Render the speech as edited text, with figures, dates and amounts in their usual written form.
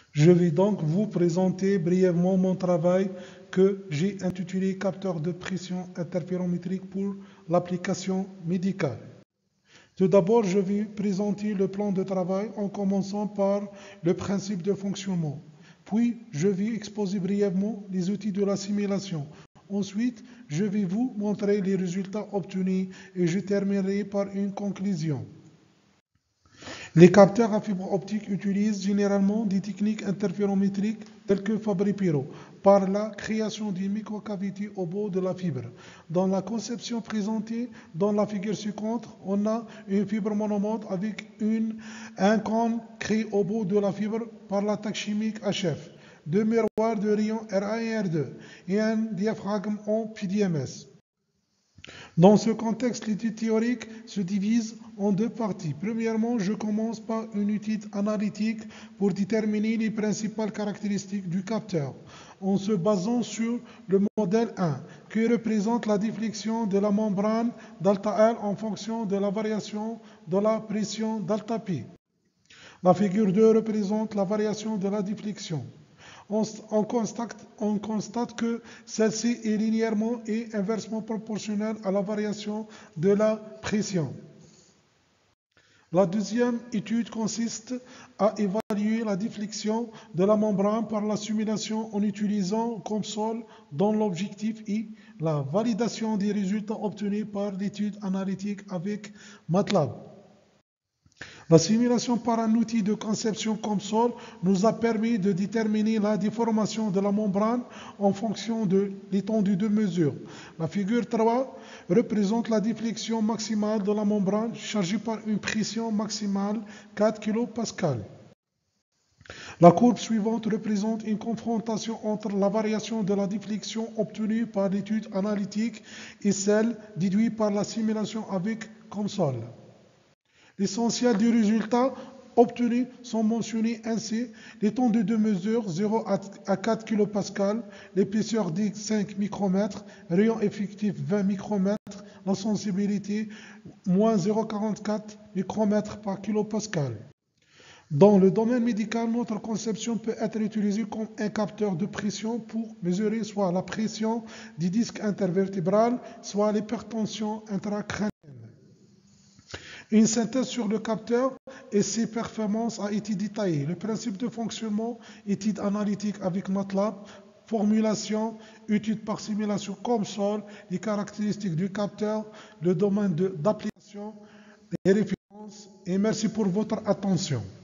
Je vais donc vous présenter brièvement mon travail que j'ai intitulé Capteur de pression interférométrique pour l'application médicale. Tout d'abord, je vais présenter le plan de travail en commençant par le principe de fonctionnement. Puis, je vais exposer brièvement les outils de la simulation. Ensuite, je vais vous montrer les résultats obtenus et je terminerai par une conclusion. Les capteurs à fibre optique utilisent généralement des techniques interférométriques telles que Fabry-Pérot par la création d'une microcavité au bout de la fibre. Dans la conception présentée dans la figure suivante, on a une fibre monomode avec un cône créé au bout de la fibre par l'attaque chimique HF, deux miroirs de rayons R1 et R2 et un diaphragme en PDMS. Dans ce contexte, l'étude théorique se divise en deux parties. Premièrement, je commence par une étude analytique pour déterminer les principales caractéristiques du capteur, en se basant sur le modèle 1, qui représente la déflexion de la membrane delta L en fonction de la variation de la pression delta P. La figure 2 représente la variation de la déflexion. On constate que celle-ci est linéairement et inversement proportionnelle à la variation de la pression. La deuxième étude consiste à évaluer la déflexion de la membrane par la simulation en utilisant COMSOL dont l'objectif est la validation des résultats obtenus par l'étude analytique avec MATLAB. La simulation par un outil de conception COMSOL nous a permis de déterminer la déformation de la membrane en fonction de l'étendue de mesure. La figure 3 représente la déflexion maximale de la membrane chargée par une pression maximale 4 kPa. La courbe suivante représente une confrontation entre la variation de la déflexion obtenue par l'étude analytique et celle déduite par la simulation avec COMSOL. L'essentiel des résultats obtenus sont mentionnés ainsi. L'étendue de mesure 0 à 4 kPa, l'épaisseur de 5 micromètres, rayon effectif 20 micromètres, la sensibilité moins 0,44 micromètres par kilopascal. Dans le domaine médical, notre conception peut être utilisée comme un capteur de pression pour mesurer soit la pression du disque intervertébral, soit l'hypertension intracrânienne. Une synthèse sur le capteur et ses performances a été détaillée. Le principe de fonctionnement, étude analytique avec MATLAB, formulation, étude par simulation COMSOL, les caractéristiques du capteur, le domaine d'application, les références et merci pour votre attention.